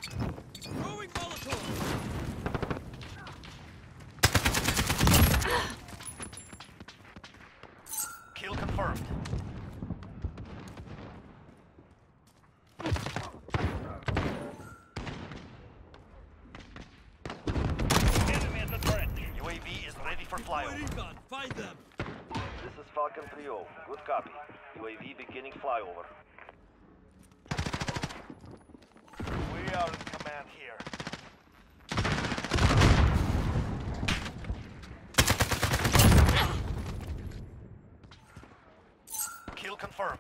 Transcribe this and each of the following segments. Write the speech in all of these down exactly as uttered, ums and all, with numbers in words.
Throwing Molotov! Kill confirmed. Enemy at the trench. U A V is ready for flyover. Recon, find them! This is Falcon three oh. Good copy. U A V beginning flyover. We are in command here. Kill confirmed.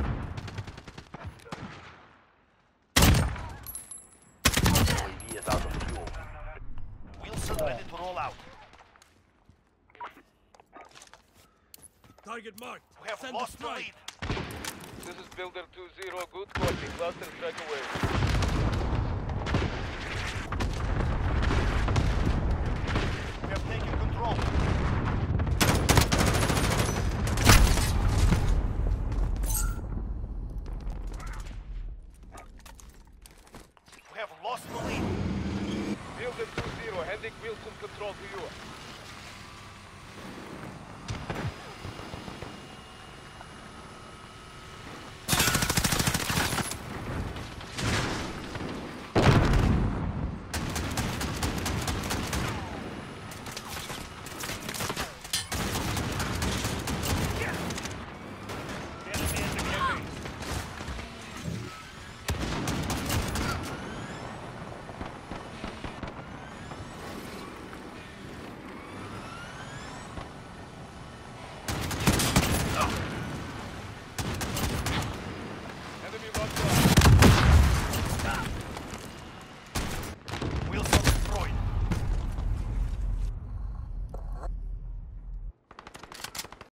U A V is out of fuel. Wilson ready to roll out. Target marked. We have Send lost the the strike. lead. This is Builder two zero. Good copy. Cluster strike away. We have taken control. We have lost the lead. Builder two zero. Handing Wilson control to you.